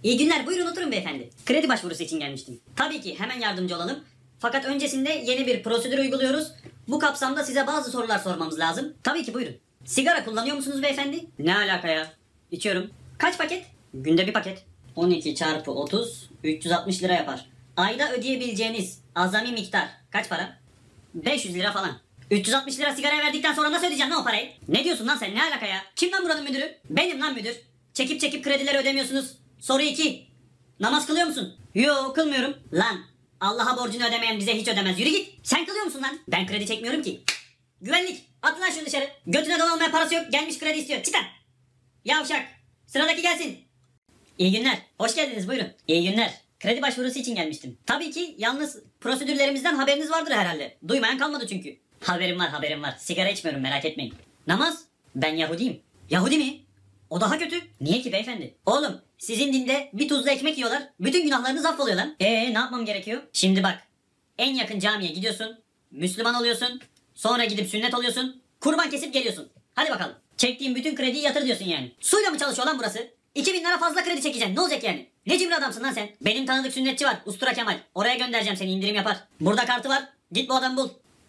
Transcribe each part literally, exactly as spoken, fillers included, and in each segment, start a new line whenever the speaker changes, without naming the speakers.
İyi günler, buyurun oturun beyefendi. Kredi başvurusu için gelmiştim. Tabii ki hemen yardımcı olalım. Fakat öncesinde yeni bir prosedür uyguluyoruz. Bu kapsamda size bazı sorular sormamız lazım. Tabii ki buyurun. Sigara kullanıyor musunuz beyefendi? Ne alaka ya? İçiyorum. Kaç paket? Günde bir paket. on iki çarpı otuz, üç yüz altmış lira yapar. Ayda ödeyebileceğiniz azami miktar kaç para? beş yüz lira falan. üç yüz altmış lira sigaraya verdikten sonra nasıl ödeyeceksin lan o parayı? Ne diyorsun lan sen, ne alaka ya? Kim lan buranın müdürü? Benim lan müdür. Çekip çekip kredileri ödemiyorsunuz. Soru iki. Namaz kılıyor musun? Yo, kılmıyorum. Lan Allah'a borcunu ödemeyen bize hiç ödemez. Yürü git. Sen kılıyor musun lan? Ben kredi çekmiyorum ki. Güvenlik. At lan şunu dışarı. Götüne don olmayan parası yok. Gelmiş kredi istiyor. Çık lan. Yavşak. Sıradaki gelsin. İyi günler. Hoş geldiniz, buyurun. İyi günler. Kredi başvurusu için gelmiştim. Tabii ki yalnız prosedürlerimizden haberiniz vardır herhalde. Duymayan kalmadı çünkü. Haberim var, haberim var. Sigara içmiyorum, merak etmeyin. Namaz? Ben Yahudiyim. Yahudi mi? O daha kötü. Niye ki beyefendi? Oğlum sizin dinde bir tuzlu ekmek yiyorlar. Bütün günahlarınız affoluyor lan. Eee ne yapmam gerekiyor? Şimdi bak. En yakın camiye gidiyorsun. Müslüman oluyorsun. Sonra gidip sünnet oluyorsun. Kurban kesip geliyorsun. Hadi bakalım. Çektiğin bütün krediyi yatır diyorsun yani. Suyla mı çalışıyor lan burası? iki bin lira fazla kredi çekeceksin. Ne olacak yani? Ne cimri adamsın lan sen? Benim tanıdık sünnetçi var. Ustura Kemal. Oraya göndereceğim seni, indirim yapar. Burada kartı var. Git bu adamı bul.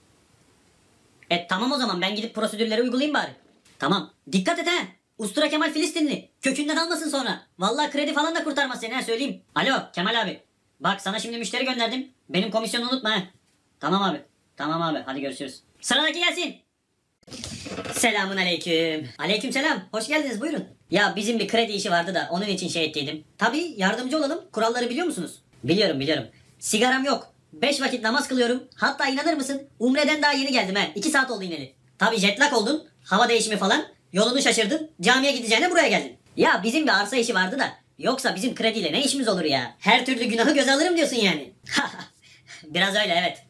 E tamam o zaman ben gidip prosedürleri uygulayayım bari. Tamam. Dikkat et he. Ustura Kemal Filistinli. Kökünden almasın sonra. Vallahi kredi falan da kurtarmaz seni ha, söyleyeyim. Alo Kemal abi. Bak sana şimdi müşteri gönderdim. Benim komisyonu unutma he. Tamam abi. Tamam abi, hadi görüşürüz. Sıradaki gelsin. Selamun aleyküm. Aleyküm selam. Hoş geldiniz, buyurun. Ya bizim bir kredi işi vardı da onun için şey ettiydim. Tabii yardımcı olalım. Kuralları biliyor musunuz? Biliyorum biliyorum. Sigaram yok. beş vakit namaz kılıyorum. Hatta inanır mısın? Umre'den daha yeni geldim he. iki saat oldu ineli. Tabii jetlag oldun. Hava değişimi falan. Yolunu şaşırdın. Camiye gideceğine buraya geldin. Ya bizim bir arsa işi vardı da. Yoksa bizim krediyle ne işimiz olur ya? Her türlü günahı göze alırım diyorsun yani. Biraz öyle evet.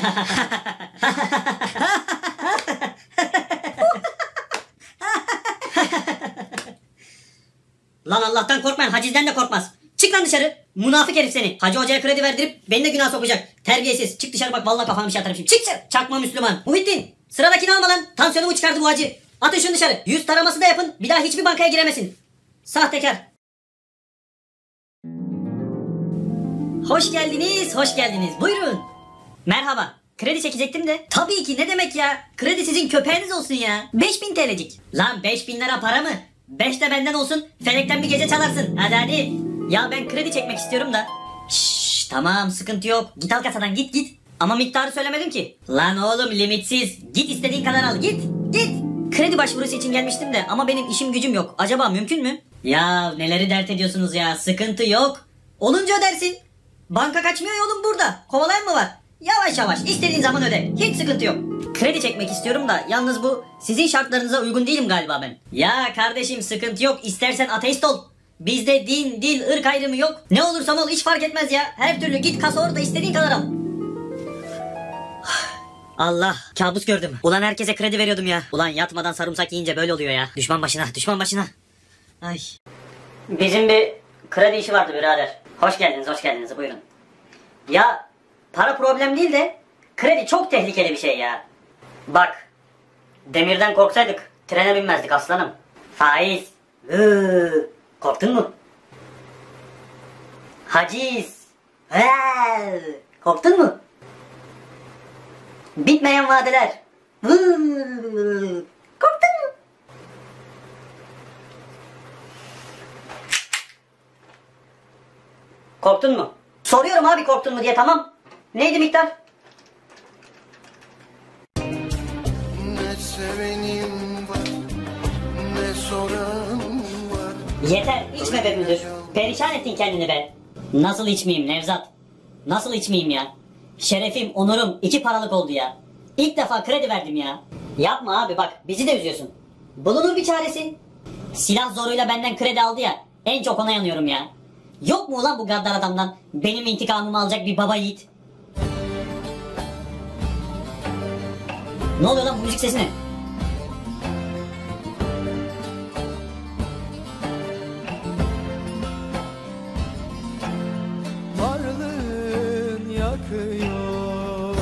Lan Allah'tan korkmayın, hacizden de korkmaz. Çık lan dışarı. Münafık herif seni. Hacı hocaya kredi verdirip beni de günah sokacak. Terbiyesiz. Çık dışarı bak, vallahi kafamı bir şey atarım şimdi. Çık dışarı. Çakma Müslüman. Muhittin. Sıradakini alma lan. Tansiyonumu çıkardı bu hacı. Atın şunu dışarı. Yüz taraması da yapın. Bir daha hiçbir bankaya giremesin. Sahtekar. Hoş geldiniz, hoş geldiniz. Buyurun. Merhaba. Kredi çekecektim de. Tabii ki, ne demek ya? Kredi sizin köpeğiniz olsun ya. beş bin TL'cik. Lan beş bin lira para mı? beş de benden olsun. Felekten bir gece çalarsın. Hadi hadi. Ya ben kredi çekmek istiyorum da. Şşş tamam, sıkıntı yok. Git al kasadan, git git. Ama miktarı söylemedim ki. Lan oğlum limitsiz. Git istediğin kadar al, git git. Kredi başvurusu için gelmiştim de ama benim işim gücüm yok. Acaba mümkün mü? Ya neleri dert ediyorsunuz ya, sıkıntı yok. Olunca ödersin. Banka kaçmıyor ya oğlum burada. Kovalayan mı var? Yavaş yavaş istediğin zaman öde. Hiç sıkıntı yok. Kredi çekmek istiyorum da yalnız bu sizin şartlarınıza uygun değilim galiba ben. Ya kardeşim sıkıntı yok. İstersen ateist ol. Bizde din, dil, ırk ayrımı yok. Ne olursan ol hiç fark etmez ya. Her türlü git kasa orada istediğin kadar al. Allah, kabus gördüm. Ulan herkese kredi veriyordum ya. Ulan yatmadan sarımsak yiyince böyle oluyor ya. Düşman başına, düşman başına. Ay. Bizim bir kredi işi vardı birader. Hoş geldiniz, hoş geldiniz, buyurun. Ya para problem değil de kredi çok tehlikeli bir şey ya. Bak, demirden korksaydık trene binmezdik aslanım. Faiz. Iıı, korktun mu? Haciz. Eee, korktun mu? Bitmeyen vadeler. Iıı, korktun mu? Korktun mu? Soruyorum abi, korktun mu diye, tamam. Neydi miktar?
Ne sevenim var, ne soran var.
Yeter, içme be müdür. Perişan ettin kendini be. Nasıl içmeyeyim Nevzat? Nasıl içmeyeyim ya? Şerefim, onurum iki paralık oldu ya. İlk defa kredi verdim ya. Yapma abi bak, bizi de üzüyorsun. Bulunur bir çaresi. Silah zoruyla benden kredi aldı ya. En çok ona yanıyorum ya. Yok mu ulan bu gaddar adamdan benim intikamımı alacak bir baba yiğit? Ne oluyor lan, bu müzik sesi ne?
Varlığın yakıyor,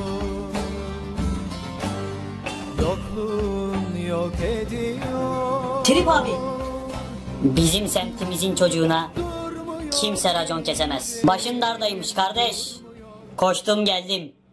yokluğun yok ediyor.
Trip abi. Bizim semtimizin çocuğuna kimse racon kesemez. Başın dardaymış kardeş. Koştum geldim.